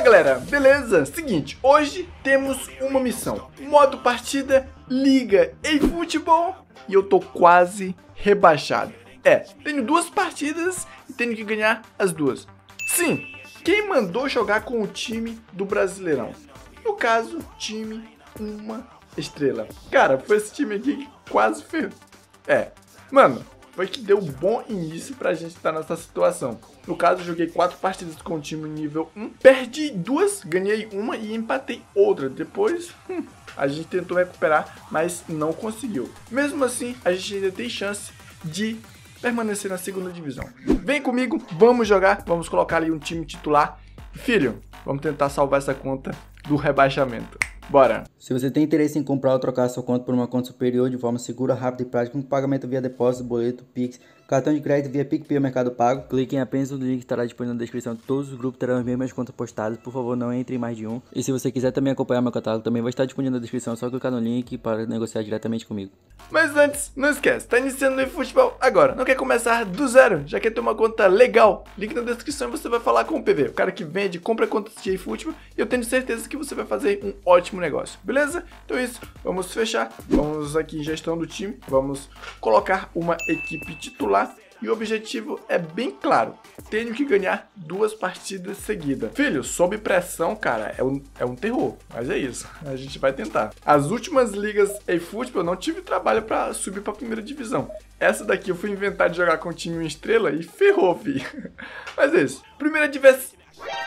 galera, beleza? Seguinte, hoje temos uma missão, modo partida, Liga eFootball, e eu tô quase rebaixado. Tenho duas partidas e tenho que ganhar as duas. Sim, quem mandou jogar com o time do Brasileirão? No caso, time uma estrela. Cara, foi esse time aqui que quase fez. Mano, foi que deu um bom início pra gente estar nessa situação. No caso, eu joguei 4 partidas com o time nível 1. Perdi 2, ganhei uma e empatei outra. Depois, a gente tentou recuperar, mas não conseguiu. Mesmo assim, a gente ainda tem chance de permanecer na segunda divisão. Vem comigo, vamos jogar. Vamos colocar ali um time titular. Filho, vamos tentar salvar essa conta do rebaixamento. Bora! Se você tem interesse em comprar ou trocar sua conta por uma conta superior de forma segura, rápida e prática, com pagamento via depósito, boleto, Pix, cartão de crédito via PicPay ou Mercado Pago, clique em apenas no link que estará disponível na descrição. Todos os grupos terão as mesmas contas postadas, por favor não entre em mais de um. E se você quiser também acompanhar meu catálogo, também vai estar disponível na descrição, é só clicar no link para negociar diretamente comigo. Mas antes, não esquece, tá iniciando o eFootball agora, não quer começar do zero, já quer ter uma conta legal? Link na descrição e você vai falar com o PV, o cara que vende, compra contas de eFootball, e eu tenho certeza que você vai fazer um ótimo negócio, beleza? Então é isso, vamos fechar, vamos aqui em gestão do time, vamos colocar uma equipe titular. E o objetivo é bem claro, tenho que ganhar 2 partidas seguidas. Filho, sob pressão, cara, é um terror, mas é isso, a gente vai tentar. As últimas ligas eFootball eu não tive trabalho pra subir pra primeira divisão. Essa daqui eu fui inventar de jogar com o time 1 estrela e ferrou, filho. Mas é isso, primeira divisão.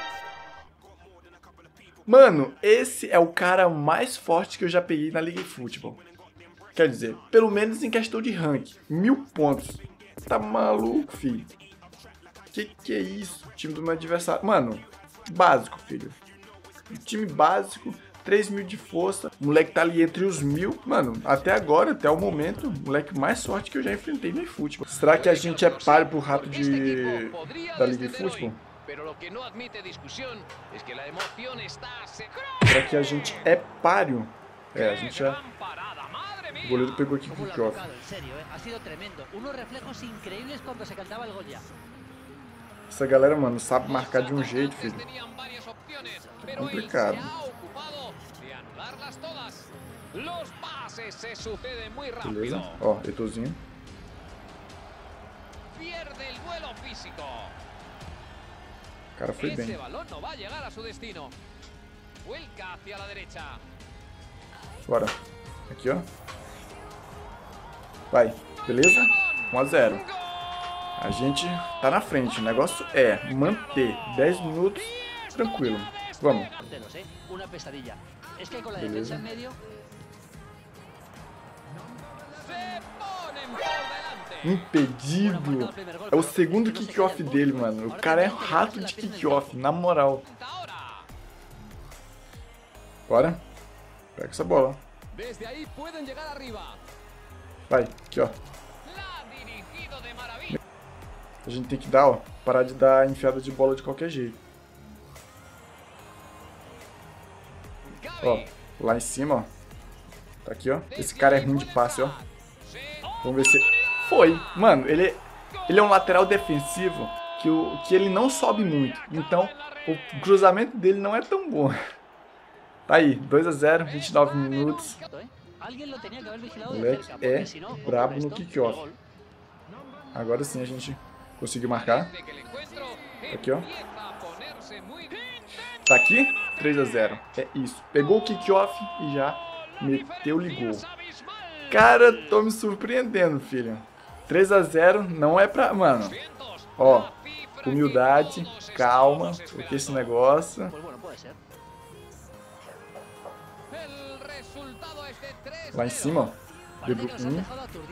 Mano, esse é o cara mais forte que eu já peguei na Liga eFootball. Quer dizer, pelo menos em questão de rank, 1000 pontos. Tá maluco, filho? Que é isso? O time do meu adversário. Mano, básico, filho. Time básico, 3000 de força. O moleque tá ali entre os 1000. Mano, até agora, até o momento, o moleque mais forte que eu já enfrentei no eFootball. Será que a gente é páreo pro rato da Liga eFootball? Será que a gente é páreo? A gente já... O goleiro pegou aqui com o kickoff. Essa galera, mano, sabe marcar de um jeito, filho. É complicado. Beleza. Ó, Etozinho. O cara foi bem. Bora. Aqui, ó. Vai, beleza? 1 a 0. A gente tá na frente. O negócio é manter 10 minutos tranquilo. Vamos. Beleza. Impedido. É o segundo kickoff dele, mano. O cara é rato de kickoff, na moral. Bora. Pega essa bola. Vai, aqui, ó. A gente tem que dar, ó. Parar de dar enfiada de bola de qualquer jeito. Ó, lá em cima, ó. Tá aqui, ó. Esse cara é ruim de passe, ó. Vamos ver se... Foi! Mano, ele é um lateral defensivo que ele não sobe muito. Então, o cruzamento dele não é tão bom. Tá aí, 2 a 0, 29 minutos. O moleque é brabo no kickoff. Agora sim a gente conseguiu marcar. Aqui, ó. Tá aqui? 3 a 0. É isso. Pegou o kickoff e já meteu, ligou. Cara, tô me surpreendendo, filho. 3 a 0 não é pra... Mano, ó. Humildade, calma. Porque esse negócio... Lá em cima, ó. Dribble 1.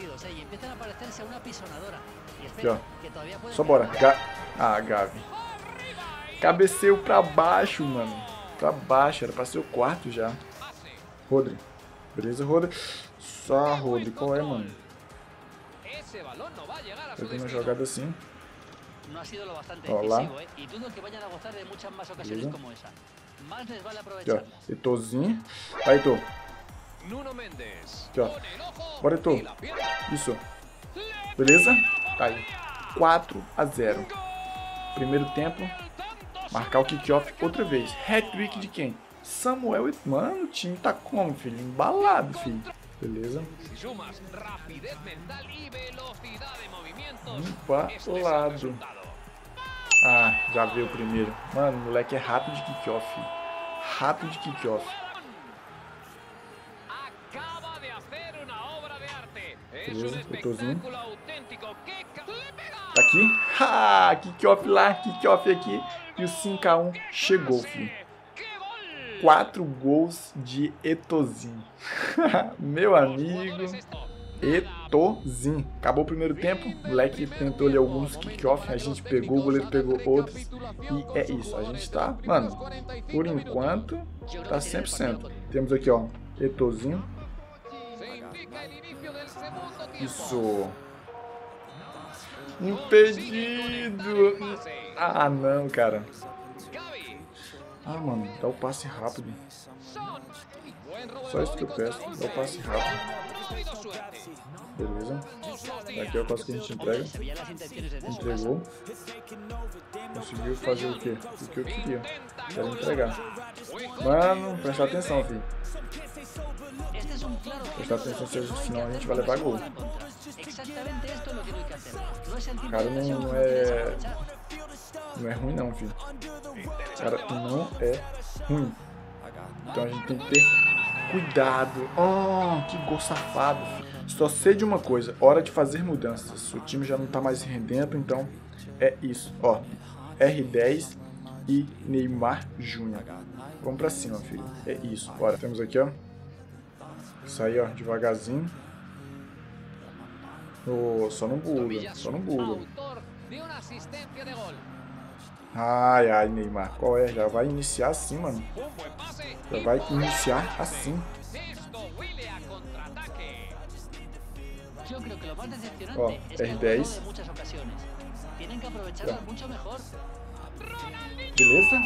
Aqui, ó. Só bora. Gavi. Cabeceio pra baixo, mano. Pra baixo. Era pra ser o 4 já. Rodri. Beleza, Rodri. Só Rodri. Qual é, mano? Fazendo uma jogada assim. Ó, lá. Beleza. Aqui, ó. Etozinho. Vai, Eto. Aqui, ó. Bora, Eto. Isso. Beleza? Tá aí. 4 a 0. Primeiro tempo. Marcar o kickoff outra vez. Hat-trick de quem? Samuel. Mano, o time tá como, filho? Embalado, filho. Beleza. Embalado. Ah, já veio o primeiro. Mano, o moleque é rápido de kickoff, filho. Rápido de kickoff. Beleza, Etozinho. Tá aqui. Ha! Kickoff lá, kickoff aqui. E o 5x1 chegou, filho. 4 gols de Etozinho. Meu amigo. Etozinho. Acabou o primeiro tempo. O moleque tentou ali alguns kickoff. A gente pegou, o goleiro pegou outros. E é isso. A gente tá, mano, por enquanto, tá 100%. Temos aqui, ó, Etozinho. Isso. Impedido. Ah, não, cara. Ah, mano, dá o passe rápido. Só isso que eu peço. Dá o passe rápido. Beleza. Aqui é o passe que a gente entrega. Entregou. Conseguiu fazer o quê? O que eu queria. Quero entregar. Mano, presta atenção, filho. Presta atenção, senão a gente vai levar gol. O cara não é ruim não, filho. O cara não é ruim. Então a gente tem que ter cuidado. Oh, que gol safado, filho. Só sei de uma coisa, hora de fazer mudanças. O time já não tá mais rendendo, então é isso. Ó, R10 e Neymar Júnior. Vamos pra cima, filho. É isso, bora. Temos aqui, ó. Isso aí, ó, devagarzinho. Oh, só não buga, só não buga. Ai, ai, Neymar. Qual é? Já vai iniciar assim, mano. Já vai iniciar assim. Ó, R10. Beleza?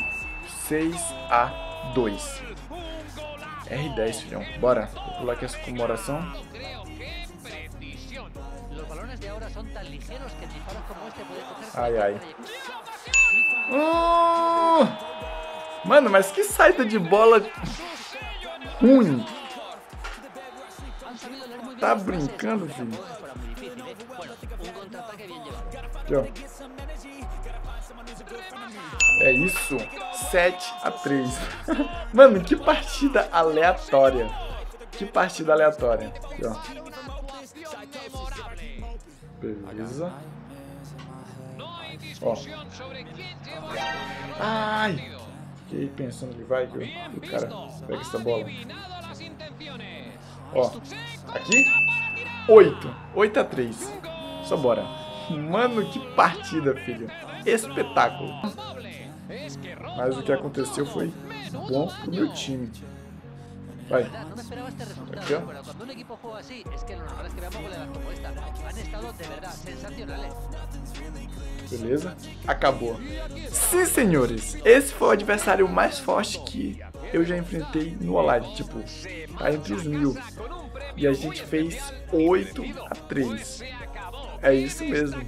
6-2. R10, filhão. Bora. Vou pular aqui essa comemoração. Ai, ai. Mano, mas que saída de bola ruim. Tá brincando, filho? Aqui, ó. É isso. 7-3. Mano, que partida aleatória. Que partida aleatória. Aqui, ó. Beleza. Ó. Ai. Fiquei pensando que vai que o cara pega essa bola. Ó. Aqui. 8-3. Só bora. Mano, que partida, filho. Espetáculo. Mas o que aconteceu foi bom pro meu time. Vai. Aqui, ó. Beleza? Acabou. Sim, senhores. Esse foi o adversário mais forte que eu já enfrentei no Online. Tipo, tá entre os 1000. E a gente fez 8-3. É isso mesmo.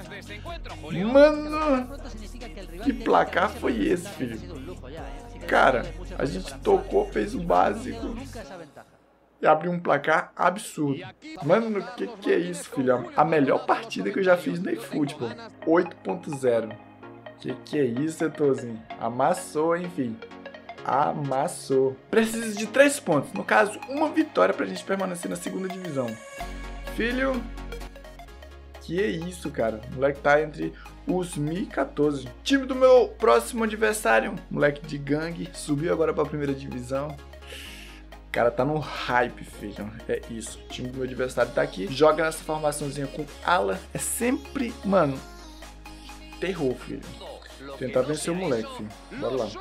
Mano, que placar foi esse, filho? Cara, a gente tocou, fez o básico e abriu um placar absurdo. Mano, o que é isso, filho? A melhor partida que eu já fiz no eFootball. 8.0. Que é isso, Etozinho? Amassou, hein, filho? Amassou. Precisa de 3 pontos. No caso, uma vitória pra gente permanecer na segunda divisão. Filho, que é isso, cara? O moleque tá entre os 1014. Time do meu próximo adversário, moleque de gangue, subiu agora pra primeira divisão. O cara tá no hype, filho. É isso. O time do meu adversário tá aqui. Joga nessa formaçãozinha com ala. É sempre, mano, terror, filho. Tentar vencer o moleque, filho. Bora lá.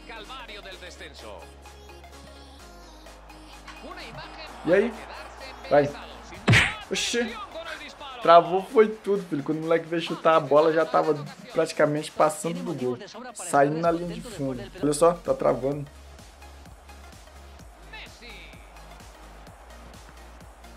E aí? Vai. Oxê. Travou foi tudo, filho. Quando o moleque veio chutar a bola, já tava praticamente passando do gol. Saindo na linha de fundo. Olha só, tá travando.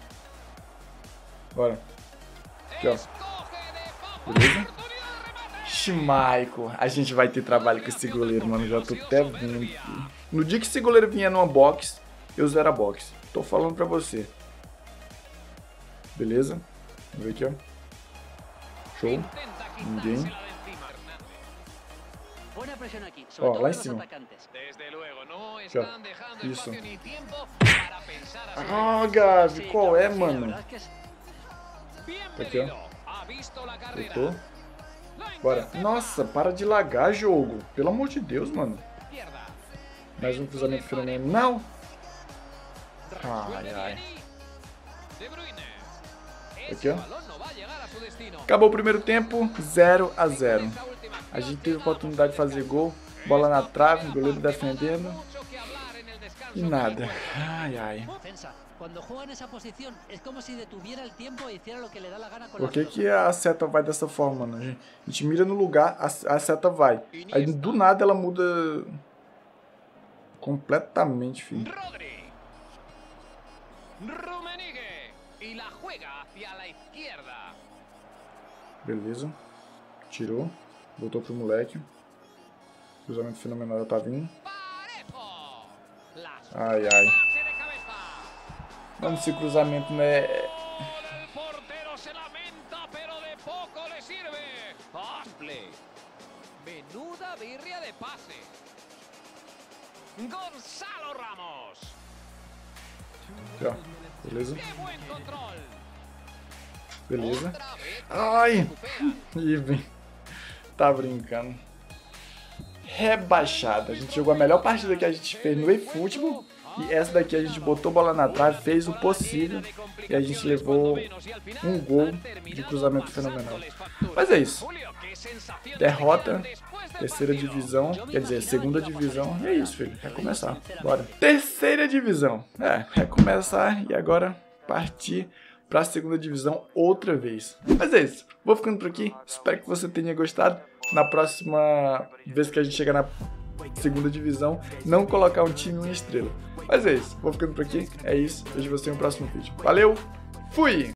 Bora. Aqui, ó. Beleza? Ixi, Michael, a gente vai ter trabalho com esse goleiro, mano. Já tô até vendo aqui. No dia que esse goleiro vinha numa box, eu zero a box. Tô falando pra você. Beleza? Vamos ver aqui, ó. Show. Ninguém. Ó, lá em cima. Aqui, ó. Isso. Ah, Gavi, qual é, mano? Aqui, ó. Voltou. Bora. Nossa, para de lagar, jogo. Pelo amor de Deus, mano. Mais um cruzamento fenomenal. Ai, ai. Aqui, ó. Acabou o primeiro tempo, 0 a 0. A gente teve a oportunidade de fazer gol. Bola na trave, goleiro defendendo. E nada. Ai, ai. Por que a seta vai dessa forma, mano? A gente mira no lugar, a seta vai. Aí do nada ela muda completamente, filho. Beleza. Tirou. Voltou pro moleque. Cruzamento fenomenal tá vindo. Ai, ai. Vamos, esse cruzamento, né? Menuda birria de pase. Gonzalo Ramos. Aqui, ó. Beleza. Beleza. Ai! Ivan. Tá brincando. Rebaixada. A gente jogou a melhor partida que a gente fez no eFootball. E essa daqui a gente botou bola na trave, fez o possível. E a gente levou um gol de cruzamento fenomenal. Mas é isso. Derrota. Terceira divisão. Quer dizer, segunda divisão. E é isso, filho. Recomeçar. Bora. Terceira divisão. Recomeçar e agora partir para a segunda divisão outra vez. Mas é isso. Vou ficando por aqui. Espero que você tenha gostado. Na próxima vez que a gente chegar na segunda divisão, não colocar um time e uma estrela. Mas é isso. Vou ficando por aqui. É isso. Vejo você no próximo vídeo. Valeu. Fui!